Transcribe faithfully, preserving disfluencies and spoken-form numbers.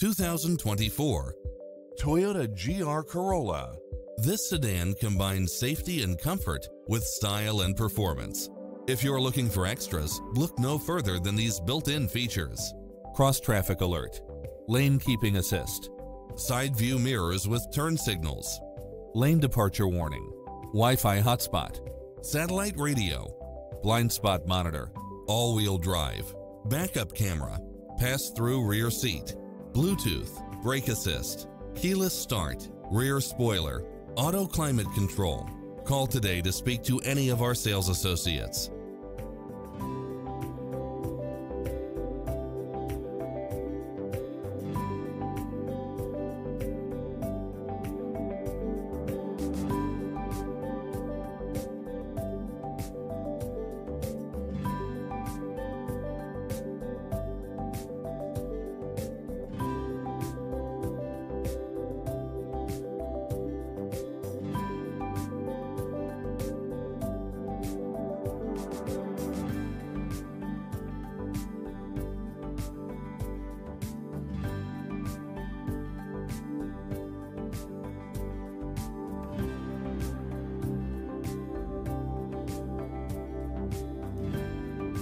two thousand twenty-four Toyota G R Corolla. This sedan combines safety and comfort with style and performance. If you're looking for extras, look no further than these built-in features: cross-traffic alert, lane keeping assist, side view mirrors with turn signals, lane departure warning, Wi-Fi hotspot, satellite radio, blind spot monitor, all-wheel drive, backup camera, pass-through rear seat, Bluetooth, brake assist, keyless start, rear spoiler, auto climate control. Call today to speak to any of our sales associates.